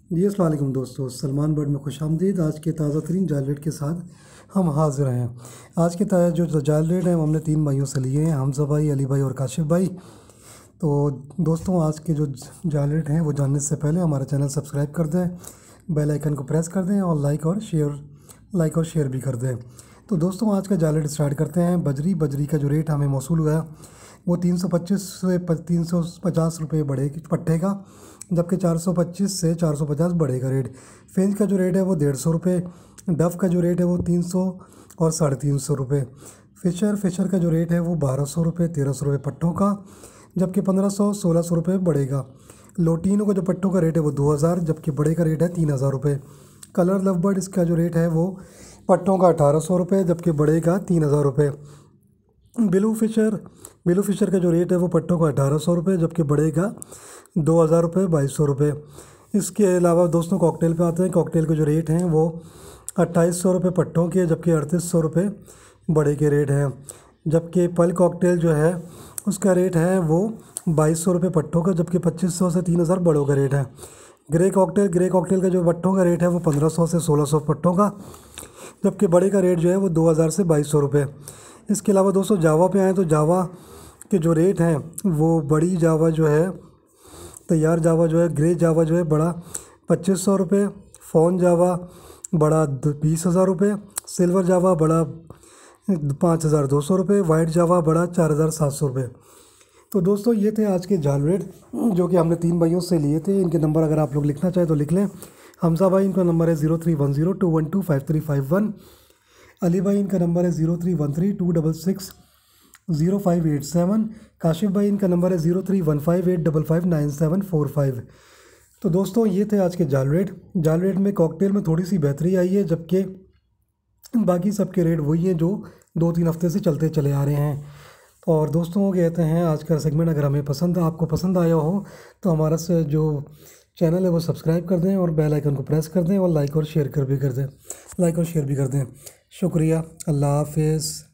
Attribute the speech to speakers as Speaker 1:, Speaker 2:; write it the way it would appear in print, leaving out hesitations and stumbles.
Speaker 1: जी अस्सलाम वालेकुम दोस्तों, सलमान बर्ड में खुशामदीद। आज के ताज़ा तरीन जाल रेट के साथ हम हाज़िर हैं। आज के ताज़ा जो जाल रेट हैं वो हमने 3 भाइयों से लिए हैं, हमज़ा भाई, अली भाई और काशिफ भाई। तो दोस्तों, आज के जो जाल रेट हैं वो जानने से पहले हमारा चैनल सब्सक्राइब कर दें, बेल आइकन को प्रेस कर दें और लाइक और शेयर भी कर दें। तो दोस्तों, आज का जाल रेट स्टार्ट करते हैं। बजरी का जो रेट हमें मौसूल हुआ वो 325 से 350 रुपये बढ़ेगी पट्टे का, जबकि 425 से 450 बढ़ेगा रेट। फेंज का जो रेट है वो 150 रुपये, डफ का जो रेट है वो 300 और 350 रुपये। फिशर का जो रेट है वो 1200 रुपये, 1300 रुपये पट्टों का, जबकि 1500-1600 रुपये बढ़ेगा। लोटीनो का जो पट्टों का रेट है वो 2000, जबकि बड़े का रेट है 3000 रुपये। कलर लवबर्ड इसका जो रेट है वो पट्टों का 1800 रुपये, जबकि बड़े का 3000 रुपये। ब्लू फिशर का जो रेट है वो पट्टों का 1800 रुपये, जबकि बड़े का 2000 रुपये, 2200 रुपये। इसके अलावा दोस्तों कॉकटेल पे आते हैं। कॉकटेल के जो रेट हैं वो 2800 रुपये पट्टों के, जबकि 3800 रुपये बड़े के रेट हैं। जबकि पल कॉकटेल जो है उसका रेट है वो 2200 रुपये पट्टों का, जबकि 2500 से 3000 बड़ों का रेट है। ग्रे कॉकटेल का जो पट्टों का रेट है वो 1500 से 1600 पट्टों का, जबकि बड़े का रेट जो है वो 2000 से 2200 रुपये। इसके अलावा दोस्तों जावा पे आएँ तो जावा के जो रेट हैं वो बड़ी जावा जो है, तैयार जावा जो है, ग्रे जावा जो है बड़ा 2500 रुपये, फ़ोन जावा बड़ा 20,000 रुपये, सिल्वर जावा बड़ा 5200 रुपये, वाइट जावा बड़ा 4700 रुपये। तो दोस्तों, ये थे आज के जाल रेट जो कि हमने 3 भाइयों से लिए थे। इनके नंबर अगर आप लोग लिखना चाहें तो लिख लें। हमज़ा भाई, इनका नंबर है 0310212531। अली भाई, इनका नंबर है 031326600587। काशिफ भाई, इनका नंबर है 031585594745। तो दोस्तों, ये थे आज के जाल रेट में कॉकटेल में थोड़ी सी बेहतरी आई है, जबकि बाकी सबके रेट वही हैं जो 2-3 हफ्ते से चलते चले आ रहे हैं। और दोस्तों, कहते हैं आज का सेगमेंट अगर आपको पसंद आया हो तो हमारा जो चैनल है वो सब्सक्राइब कर दें और बेल आइकन को प्रेस कर दें और लाइक और शेयर भी कर दें। शुक्रिया। अल्लाह हाफिज़।